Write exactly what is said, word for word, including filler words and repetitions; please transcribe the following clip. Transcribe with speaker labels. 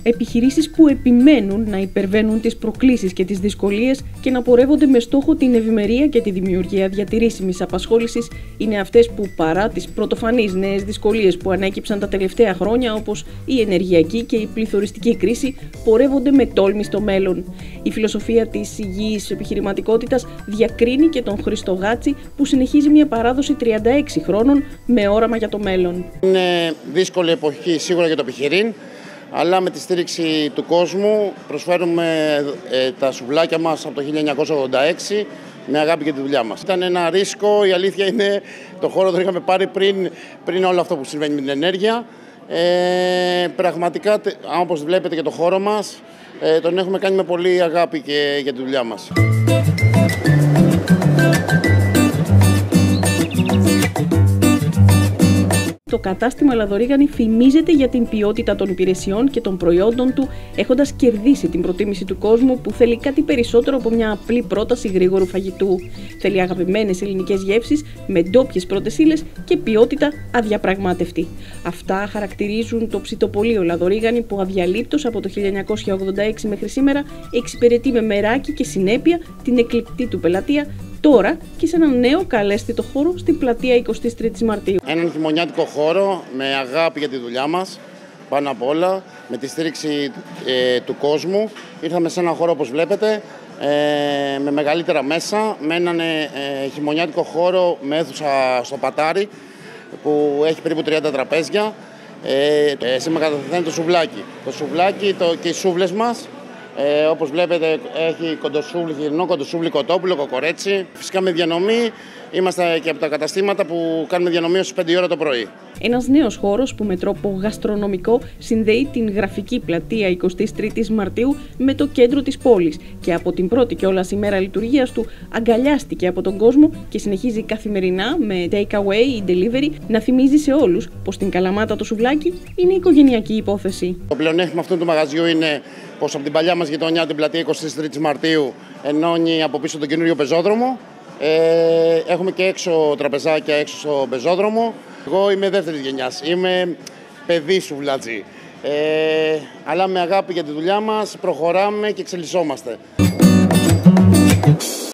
Speaker 1: Επιχειρήσεις που επιμένουν να υπερβαίνουν τις προκλήσεις και τις δυσκολίες και να πορεύονται με στόχο την ευημερία και τη δημιουργία διατηρήσιμης απασχόλησης είναι αυτές που, παρά τις πρωτοφανείς νέες δυσκολίες που ανέκυψαν τα τελευταία χρόνια, όπως η ενεργειακή και η πληθωριστική κρίση, πορεύονται με τόλμη στο μέλλον. Η φιλοσοφία της υγιής επιχειρηματικότητας διακρίνει και τον Χρήστο Γάτση, που συνεχίζει μια παράδοση τριάντα έξι χρόνων με όραμα για το μέλλον.
Speaker 2: Είναι δύσκολη εποχή σίγουρα για το επιχειρήν, αλλά με τη στήριξη του κόσμου προσφέρουμε ε, τα σουβλάκια μας από το χίλια εννιακόσια ογδόντα έξι με αγάπη για τη δουλειά μας. Ήταν ένα ρίσκο, η αλήθεια είναι, το χώρο τον είχαμε πάρει πριν, πριν όλο αυτό που συμβαίνει με την ενέργεια. Ε, πραγματικά, όπως βλέπετε και το χώρο μας, ε, τον έχουμε κάνει με πολύ αγάπη και για τη δουλειά μας.
Speaker 1: Το κατάστημα Λαδορίγανη φημίζεται για την ποιότητα των υπηρεσιών και των προϊόντων του, έχοντας κερδίσει την προτίμηση του κόσμου που θέλει κάτι περισσότερο από μια απλή πρόταση γρήγορου φαγητού. Θέλει αγαπημένες ελληνικές γεύσεις με ντόπιες πρώτες ύλες και ποιότητα αδιαπραγμάτευτη. Αυτά χαρακτηρίζουν το ψητοπωλείο Λαδορίγανη, που αδιαλείπτως από το χίλια εννιακόσια ογδόντα έξι μέχρι σήμερα εξυπηρετεί με μεράκι και συνέπεια την εκλεκτή του πελατεία, τώρα και σε έναν νέο καλέσθητο χώρο στην πλατεία εικοστής τρίτης Μαρτίου.
Speaker 2: Έναν χειμωνιάτικο χώρο με αγάπη για τη δουλειά μας, πάνω απ' όλα, με τη στήριξη ε, του κόσμου. Ήρθαμε σε έναν χώρο, όπως βλέπετε, ε, με μεγαλύτερα μέσα, με έναν ε, χειμωνιάτικο χώρο με αίθουσα στο Πατάρι, που έχει περίπου τριάντα τραπέζια. Ε, σήμερα καταθέτει το σουβλάκι. Το σουβλάκι το, και οι σούβλες μας. Ε, όπως βλέπετε, έχει κοντοσούβλι χοιρινό, κοντοσούβλι κοτόπουλο, κοκορέτσι. Φυσικά με διανομή, είμαστε και από τα καταστήματα που κάνουμε διανομή ως πέντε ώρα το πρωί.
Speaker 1: Ένας νέος χώρος που με τρόπο γαστρονομικό συνδέει την γραφική πλατεία εικοστής τρίτης Μαρτίου με το κέντρο της πόλης και από την πρώτη κιόλας ημέρα λειτουργίας του αγκαλιάστηκε από τον κόσμο και συνεχίζει καθημερινά με take away ή delivery να θυμίζει σε όλους πως στην Καλαμάτα το σουβλάκι είναι οικογενειακή υπόθεση.
Speaker 2: Το πλεονέκτημα αυτού του μαγαζιού είναι πως από την παλιά μας γειτονιά, την πλατεία εικοστής τρίτης Μαρτίου, ενώνει από πίσω τον καινούριο πεζόδρομο. Ε, έχουμε και έξω τραπεζάκια έξω στο πεζόδρομο. Εγώ είμαι δεύτερης γενιάς, είμαι παιδί σουβλατζή. Ε, αλλά με αγάπη για τη δουλειά μας προχωράμε και εξελισσόμαστε.